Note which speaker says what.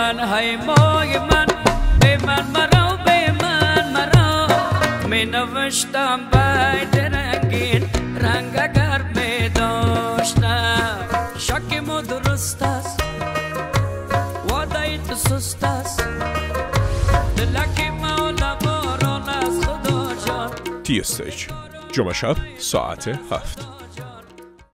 Speaker 1: های مای من به من مرا به من مرا می نوشتم باید رنگین رنگ اگر می داشتم شک ما درست است وعده تو سست است دلک مولا باران از خدا جان.
Speaker 2: تی استیج جمعه شب ساعت 7.